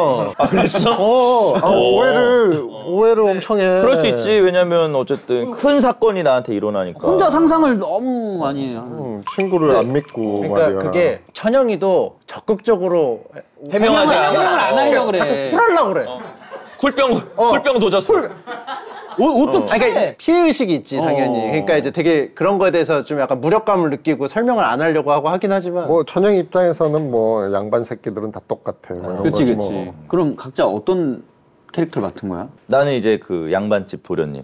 아 그랬어? 어, 아, 오해를 오해를 엄청 해. 그럴 수 있지. 왜냐면 어쨌든 큰 사건이 나한테 일어나니까. 혼자 상상을 너무 많이 하는. 음, 친구를 안 믿고 그러니까 말이야. 그게 천영이도 적극적으로 해명하지 않아. 해명을 안 하려고 그래. 자꾸 풀하려고 그래. 쿨병 어. 쿨병 도졌어. 옷, 옷도 아, 그러니까 피해 의식이 있지 당연히. 어. 그러니까 이제 되게 그런 거에 대해서 좀 약간 무력감을 느끼고 설명을 안 하려고 하고 하긴 하지만. 뭐 천영 입장에서는 뭐 양반 새끼들은 다 똑같아. 뭐 이런 그치 거지 그치. 뭐. 그럼 각자 어떤 캐릭터를 맡은 거야? 나는 이제 그 양반집 도련님.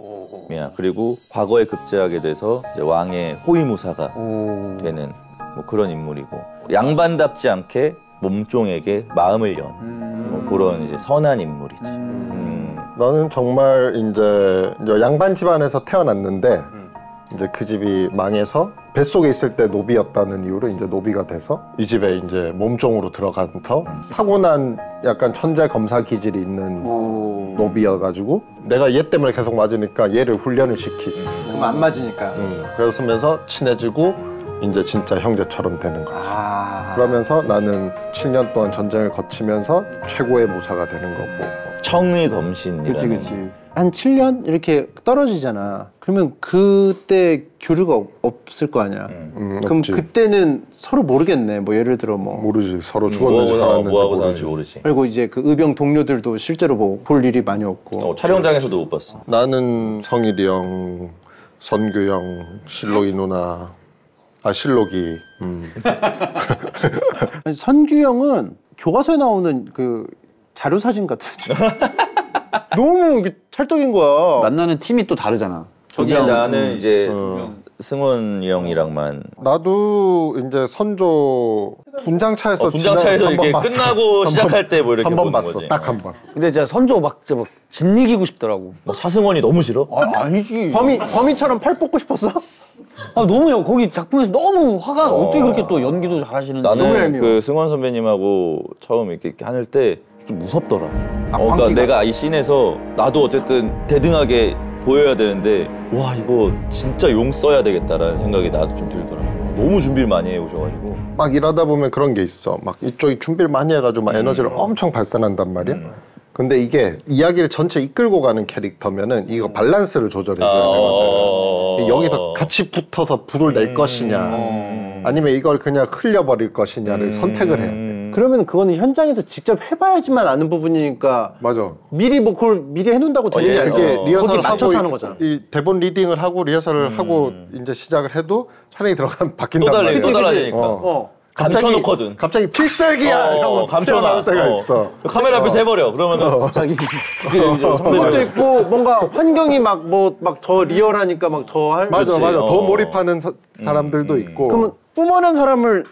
이야 그리고 과거에 급제하게 돼서 이제 왕의 호위무사가 오. 되는 뭐 그런 인물이고 양반답지 않게 몸종에게 마음을 연 음. 뭐 그런 이제 선한 인물이지. 음. 나는 정말 이제 이제 양반 집안에서 태어났는데 이제 그 집이 망해서 뱃속에 있을 때 노비였다는 이유로 이제 노비가 돼서 이 집에 이제 몸종으로 들어가서 타고난 약간 천재 검사 기질이 있는 오. 노비여가지고 내가 얘 때문에 계속 맞으니까 얘를 훈련을 시키지. 그럼 안 맞으니까. 음, 그러면서 친해지고 이제 진짜 형제처럼 되는 거지. 아. 그러면서 나는 칠 년 동안 전쟁을 거치면서 최고의 무사가 되는 거고. 청의 검신이라는. 그치 그치. 한 칠 년 이렇게 떨어지잖아. 그러면 그때 교류가 없- 없을 거 아니야. 음, 그럼 없지. 그때는 서로 모르겠네. 뭐 예를 들어 뭐. 모르지. 서로 죽었는지 뭐하고, 살았는지 뭐하고 모르지. 사는지 모르지. 그리고 이제 그 의병 동료들도 실제로 뭐 볼 일이 많이 없고. 어, 촬영장에서도 못 봤어. 나는 성일이 형, 선규 형, 실록이 누나, 아 실록이. 음. 아니, 선규 형은 교과서에 나오는 그 자료 사진 같아. 너무 이게 찰떡인 거야. 만나는 팀이 또 다르잖아. 근데 저기랑- 나는 이제 어. 승훈이 형이랑만 나도 이제 선조 분장차에서 어, 분장차에서 지나- 한번 이렇게 봤어. 끝나고 한 시작할 때 뭐 이렇게 한 번 보는 봤어. 거지. 딱 한 번. 근데 진짜 선조 막 진짜 막 짓이기고 싶더라고. 뭐 사승원이 너무 싫어? 아, 아니지. 범이 범이처럼 팔 뽑고 싶었어? 아, 너무 요 거기 작품에서 너무 화가 어... 떻게 그렇게 또 연기도 잘하시는지. 너무 나는 얄미워. 그 승원 선배님하고 처음 이렇게, 이렇게 하늘 때 좀 무섭더라. 아, 어, 그러니까 광기가? 내가 이 씬에서 나도 어쨌든 대등하게 보여야 되는데 와 이거 진짜 용 써야 되겠다라는 생각이 나도 좀 들더라. 너무 준비를 많이 해 오셔가지고. 막 일하다 보면 그런 게 있어. 막 이쪽이 준비를 많이 해가지고 막 에너지를 엄청 발산한단 말이야. 근데 이게 이야기를 전체 이끌고 가는 캐릭터면은 이거 밸런스를 조절해줘야 어... 되거든. 여기서 같이 붙어서 불을 낼 것이냐, 아니면 이걸 그냥 흘려버릴 것이냐를 선택을 해야 돼. 그러면 그거는 현장에서 직접 해봐야지만 아는 부분이니까 맞아. 미리 뭐 그걸 미리 해놓는다고 되는 게 예, 아니라 그게 어. 리허설을 거기 맞춰서 하고 하는 거잖아. 이 대본 리딩을 하고 리허설을 하고 이제 시작을 해도 촬영이 들어가면 바뀐단 또 달리 말이야. 또 그치, 달라지니까. 어. 어. 감춰놓거든. 갑자기 필살기야 어, 이러고 감춰놔. 튀어나올 때가 어. 있어. 카메라 앞에서 해버려. 그러면은 갑자기 그게 이제 그것도 선배들. 있고 뭔가 환경이 막 뭐 막 더 리얼하니까 막 더 할. 맞아 그치. 맞아. 더 어. 몰입하는 사, 사람들도 있고. 그러면 뿜어낸 사람을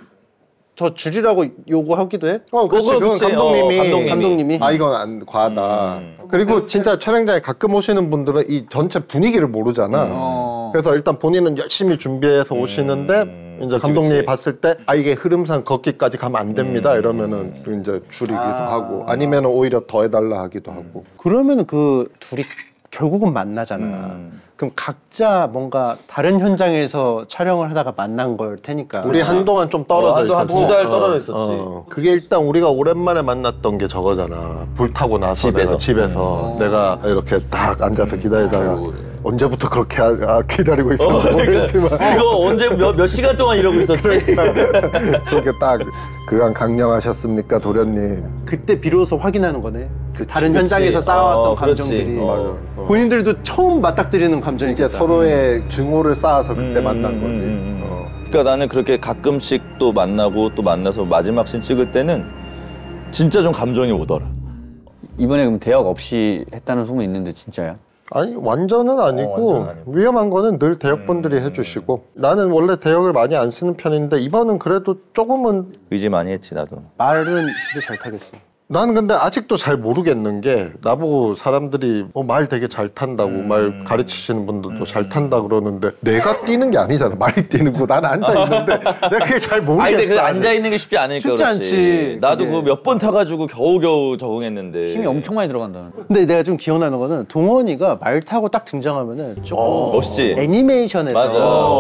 더 줄이라고 요구하기도 해? 어, 그치. 그거 그건 그치. 감독님이, 어, 감독님이. 감독님이. 아 이건 안 과하다. 음. 그리고 진짜 촬영장에 가끔 오시는 분들은 이 전체 분위기를 모르잖아. 어. 그래서 일단 본인은 열심히 준비해서 오시는데 이제 그치, 감독님이 그치. 봤을 때 아 이게 흐름상 걷기까지 가면 안 됩니다 이러면은 또 이제 줄이기도 하고 아니면은 오히려 더 해달라 하기도 하고. 그러면 그 둘이 결국은 만나잖아. 음. 그럼 각자 뭔가 다른 현장에서 촬영을 하다가 만난 걸 테니까. 우리 한동안 좀 떨어져 어, 있었지. 한두 달 떨어져 있었지. 어. 그게 일단 우리가 오랜만에 만났던 게 저거잖아. 불 타고 나서 집에서. 내가 집에서 내가 이렇게 딱 앉아서 기다리다가 언제부터 그렇게 아, 아, 기다리고 있었는지 모르겠지만 이거 언제 몇, 몇 시간 동안 이러고 있었지? 그렇게 딱 그간 강령하셨습니까 도련님. 그때 비로소 확인하는 거네. 그 다른 그치. 현장에서 쌓아왔던 어, 그렇지. 감정들이 어. 어. 본인들도 처음 맞닥뜨리는 감정이겠다. 이게 서로의 증오를 쌓아서 그때 음, 만난 음, 거지. 음, 음. 어. 그러니까 나는 그렇게 가끔씩 또 만나고 또 만나서 마지막 씬 찍을 때는 진짜 좀 감정이 오더라. 이번에 그럼 대역 없이 했다는 소문이 있는데 진짜야? 아니 완전은 아니고 어, 완전은 아니고. 위험한 거는 늘 대역분들이 음. 해주시고 나는 원래 대역을 많이 안 쓰는 편인데 이번은 그래도 조금은 의지 많이 했지 나도. 말은 진짜 잘 타겠어. 나는 근데 아직도 잘 모르겠는 게 나보고 사람들이 어, 말 되게 잘 탄다고 음. 말 가르치시는 분들도 잘 탄다 그러는데 내가 뛰는 게 아니잖아. 말이 뛰는 거 나는 앉아 있는데 내가 그게 잘 모르겠어. 아니 근데 그 아직. 앉아 있는 게 쉽지 않으니까 쉽지 그렇지. 않지, 나도 그게. 그 몇 번 타가지고 겨우겨우 적응했는데. 힘이 엄청 많이 들어간다는. 근데 내가 좀 기억나는 거는 동원이가 말 타고 딱 등장하면은 조금 어, 멋있지. 애니메이션에서 맞아.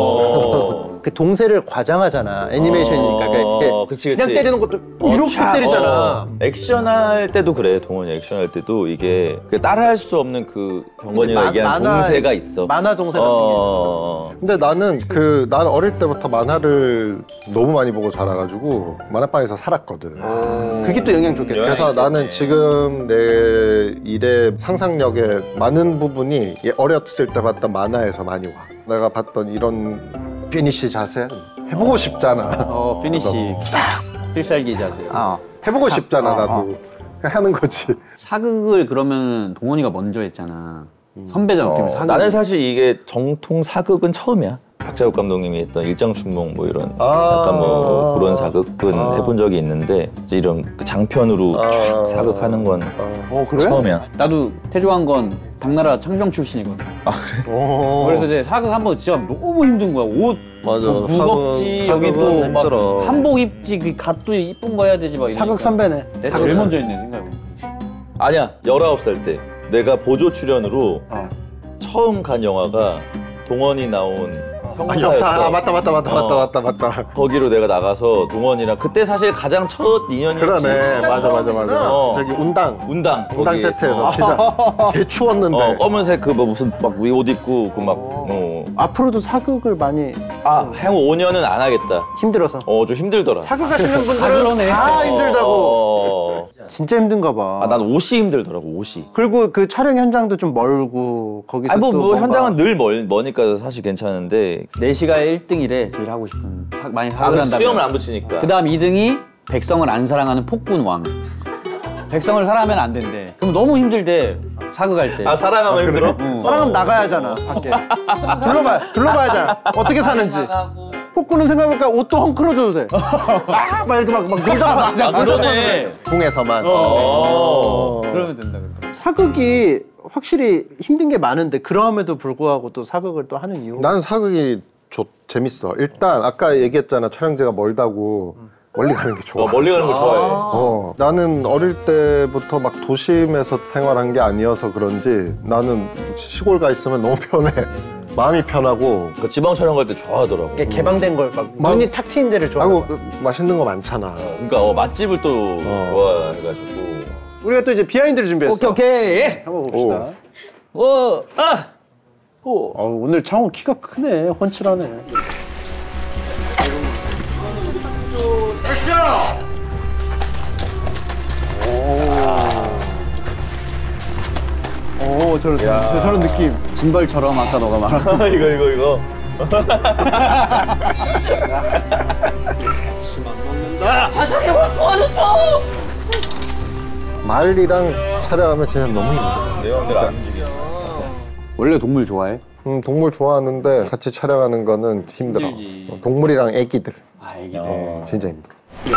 어. 그 동세를 과장하잖아. 애니메이션이니까 그러니까 이렇게 어, 그치, 그치. 그냥 때리는 것도 어, 이렇게 차- 때리잖아. 어. 액션 할 때도 그래. 동원이 액션 할 때도 이게 그 따라할 수 없는 그 병건이가 마- 얘기한 만화- 동세가 있어. 만화 동세 같은 게 있어. 근데 나는 그 나는 어릴 때부터 만화를 너무 많이 보고 자라가지고 만화방에서 살았거든. 그게 또 영향 좋겠다. 그래서 있었네. 나는 지금 내 일의 상상력의 많은 부분이 얘 어렸을 때 봤던 만화에서 많이 와. 내가 봤던 이런 피니쉬 자세 해보고 싶잖아. 어 피니시 딱 필살기 자세. 아 해보고 싶잖아 어, 나도. 그냥 하는 거지. 사극을 그러면 동원이가 먼저 했잖아. 선배자 느낌을 어, 사극. 나는 사실 이게 정통 사극은 처음이야. 박자욱 감독님이 했던 일장춘몽 뭐 이런 아. 약간 뭐 그런 사극은 아. 해본 적이 있는데 이제 이런 그 장편으로 아. 쫙 사극하는 건 어 그래? 처음이야. 나도 태조한 건 당나라 창병 출신이거든. 오. 그래서 이제 사극 한번 진짜 너무 힘든 거야. 옷 맞아. 뭐 무겁지 사극은- 여기 사극은 또 막 힘들어. 한복 입지 그 갓도 이쁜 거 해야 되지 막 이러니까. 사극 선배네. 내가 제일 먼저 했네 생각해. 아니야, 열아홉 살 때 내가 보조 출연으로 어. 처음 간 영화가 동원이 나온 아, 형사였어. 형사. 아, 맞다 맞다 맞다 어. 맞다 맞다 맞다. 거기로 내가 나가서 동원이랑 그때 사실 가장 첫 인연이었지. 그러네. 맞아 맞아 맞아. 어. 저기 운당. 운당. 운당 거기. 세트에서 어. 진짜 개 추웠는데. 어, 검은색 그 뭐 무슨 막 위 옷 입고 그 막 어. 앞으로도 사극을 많이 아, 향후 오 년은 안 하겠다. 힘들어서. 어, 좀 힘들더라. 사극 하시는 분들은 그러네. 다 힘들다고. 어, 어. 진짜 힘든가 봐. 아, 난 옷이 힘들더라고, 옷이. 그리고 그 촬영 현장도 좀 멀고 거기서 아니 뭐, 또 뭐 뭔가- 현장은 늘 멀, 머니까 사실 괜찮은데 내시가 일 등이래 제일 하고 싶은 사, 많이 아, 사극을 한다면. 수염을 안 붙이니까. 그 다음 이 등이 백성을 안 사랑하는 폭군 왕. 백성을 사랑하면 안 된대. 그럼 너무 힘들대 사극할 때. 아, 사랑하면 힘들어? 사람은 나가야 하잖아 밖에. 둘러봐 둘러봐야잖아. 어떻게 사는지. 폭군은 생각해보니까 옷도 헝클어줘도 돼. 막, 막 이렇게 막, 막 놀자마. 아, 그러네. 동에서만. 어. 그러면 된다 그래. 사극이 확실히 힘든 게 많은데 그럼에도 불구하고 또 사극을 또 하는 이유. 나는 사극이 좋, 재밌어. 일단 아까 얘기했잖아 촬영지가 멀다고 멀리 가는 게 좋아. 어, 멀리 가는 걸 좋아해. 어, 나는 어릴 때부터 막 도심에서 생활한 게 아니어서 그런지 나는 시골 가 있으면 너무 편해. 마음이 편하고. 그 지방 촬영 갈 때 좋아하더라고. 이게 개방된 걸 막 막- 눈이 탁 트인 데를 좋아하는 아이고 거야. 맛있는 거 많잖아. 그러니까 어, 맛집을 또 어. 좋아해가지고. 우리가 또 이제 비하인드를 준비했어. 오케이 오케이. 한번 봅시다. 오, 아, 오. 어, 오늘 창호 키가 크네. 훤칠하네. 오, 오 저런, 저, 저런 느낌. 짐벌처럼 아까 너가 말한. 이거 이거 이거. 말이랑 촬영하면 진짜 너무 힘들어. 내가 오늘 안 움직여. 원래 동물 좋아해? 음, 동물 좋아하는데 같이 촬영하는 거는 힘들어. 힘들지. 어, 동물이랑 애기들 아 이게. 진짜 힘들어.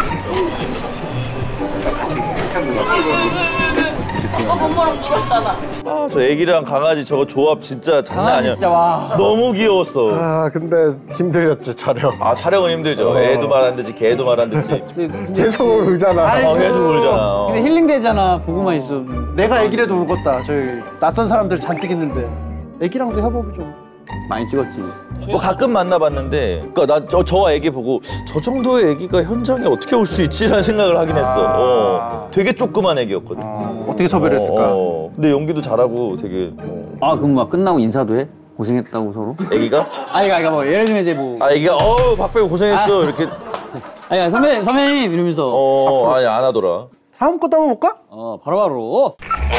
아, 저 애기랑 강아지 저거 조합 진짜 장난 아니야. 진짜 와. 너무 귀여웠어. 아 근데 힘들었지 촬영. 아, 촬영은 힘들죠. 애도 말 안 듣지, 개도 말 안 듣지. 계속 울잖아. 어, 계속 울잖아. 어. 근데 힐링 되잖아. 보고만 있어. 내가 애기라도 울겠다. 저희 낯선 사람들 잔뜩 있는데. 애기랑도 협업을 좀. 많이 찍었지. 뭐 가끔 만나봤는데, 그러니까 나 저 저 애기 보고 저 정도의 애기가 현장에 어떻게 올 수 있지라는 생각을 하긴 했어. 어, 되게 조그만 애기였거든. 어떻게 섭외를 했을까? 어, 근데 연기도 잘하고 되게 어. 아 그럼 막 끝나고 인사도 해? 고생했다고 서로? 애기가? 아니 그러니까 뭐 예를 들면 이제 뭐. 아 애기가 어우 박배우 고생했어 이렇게 아니 선배 선배님 이러면서. 어 아니 안 하더라. 다음 것도 한번 볼까? 어, 바로바로.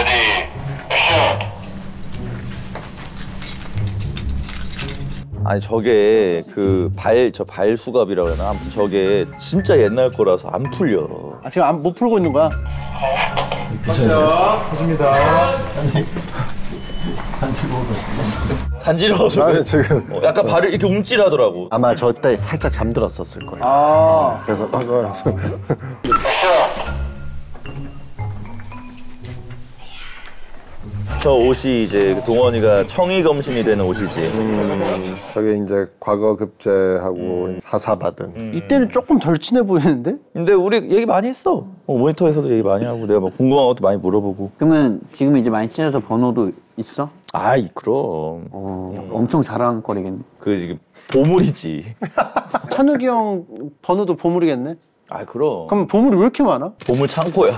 아니 저게 그 발 저 발수갑이라고 그러나 아무튼 저게 진짜 옛날 거라서 안 풀려. 아, 지금 안, 못 풀고 있는 거야? 간지러워서 나는 지금 어, 약간 발을 이렇게 움찔하더라고. 아마 저 때 살짝 잠들었었을 거예요. 아. 그래서 어, 어, 저 옷이 이제 동원이가 청의 검신이 되는 옷이지. 음, 저게 이제 과거 급제하고 사사받은. 이때는 조금 덜 친해 보이는데? 근데 우리 얘기 많이 했어. 어, 모니터에서도 얘기 많이 하고 내가 막 궁금한 것도 많이 물어보고. 그러면 지금 이제 많이 친해서 번호도 있어? 아이 그럼. 어, 엄청 자랑거리겠네. 그 지금 보물이지. 찬욱이 형 번호도 보물이겠네? 아 그럼. 그럼 보물이 왜 이렇게 많아? 보물 창고야.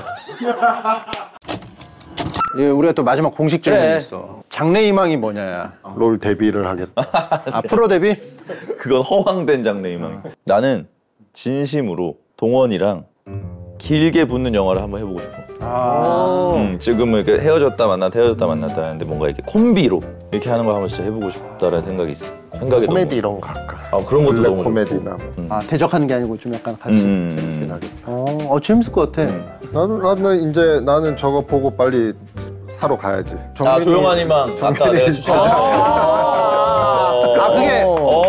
예, 우리가 또 마지막 공식 질문이 그래. 있어. 장래 희망이 뭐냐야. 롤 데뷔를 하겠다. 아, 프로 데뷔? 그건 허황된 장래희망. 나는 진심으로 동원이랑 길게 붙는 영화를 한번 해보고 싶어. 아. 음, 지금은 이렇게 헤어졌다 만났다 헤어졌다 만났다 하는데 뭔가 이렇게 콤비로 이렇게 하는 걸 한번 진짜 해보고 싶다라는 생각이 있어. 생각이 코미디 너무... 이런 거 할까? 아 그런 것도 블랙 너무 코미디나. 아, 대적하는 게 아니고 좀 약간 같이. 음, 음, 하겠다. 어, 어, 재밌을 것 같아. 나는 나는 이제 나는 저거 보고 빨리 사러 가야지. 아 정민이- 조용한 희망 아까 정민이 내가 추천한. 아, 그게.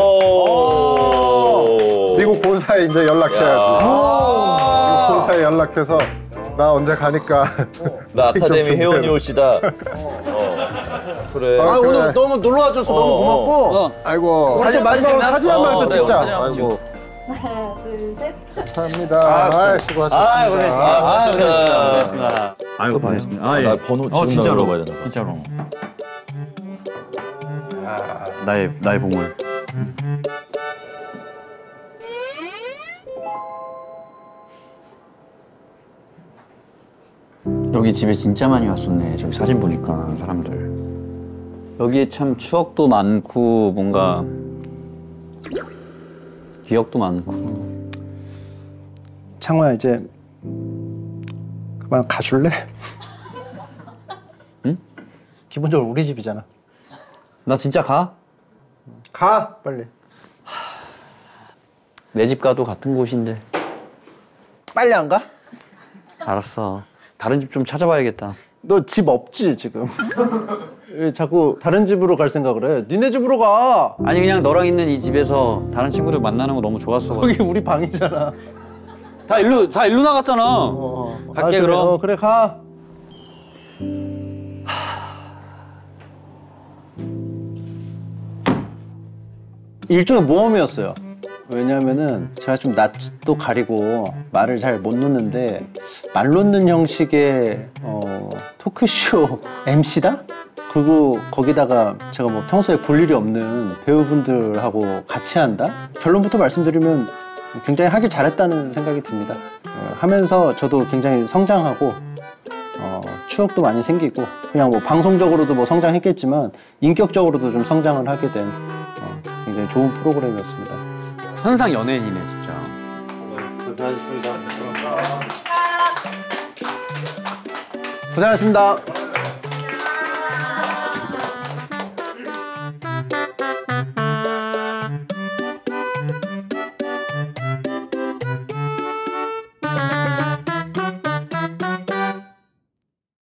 오. 미국 본사에 이제 연락해야지. 미국 본사에 연락해서 나 언제 가니까. 나 아카데미 좀 회원이 준비해라. 오시다. 어. 그래. 아, 그래. 오늘 너무 놀러 와줘서 어, 너무 고맙고. 어. 아이고. 우리 또 마지막으로 사진 한 번 또 어, 찍자. 그래, 사진 아이고. 하나, 둘, 셋. 감사합니다. 아, 수고하셨습니다. 아, 고생했습니다. 아, 아, 고생했습니다. 고생했습니다. 아이고, 고생했습니다. 아, 나 번호 지금 진짜로. 물어봐야 되나 봐. 진짜로. 나의, 나의 보물. 여기 집에 진짜 많이 왔었네. 저기 사진 보니까 사람들. 여기에 참 추억도 많고 뭔가 기억도 많고. 창호야, 이제 그만 가줄래? 응? 기본적으로 우리 집이잖아. 나 진짜 가? 가, 빨리. 내 집 가도 같은 곳인데. 빨리 안 가? 알았어. 다른 집 좀 찾아봐야겠다. 너 집 없지, 지금? 왜 자꾸 다른 집으로 갈 생각을 해? 니네 집으로 가! 아니 그냥 너랑 있는 이 집에서 다른 친구들 만나는 거 너무 좋았어. 거기 우리 방이잖아. 다 일로 다 일로 나갔잖아. 어. 갈게 아, 그래. 그럼. 어, 그래, 가. 일종의 모험이었어요. 왜냐면은 제가 좀 낯도 가리고 말을 잘 못 놓는데 말 놓는 형식의 어, 토크쇼 엠씨다? 그리고 거기다가 제가 뭐 평소에 볼 일이 없는 배우분들하고 같이 한다? 결론부터 말씀드리면 굉장히 하길 잘했다는 생각이 듭니다. 어, 하면서 저도 굉장히 성장하고 어, 추억도 많이 생기고 그냥 뭐 방송적으로도 뭐 성장했겠지만 인격적으로도 좀 성장을 하게 된 어, 굉장히 좋은 프로그램이었습니다. 천상 연예인이네 진짜. 고생하셨습니다.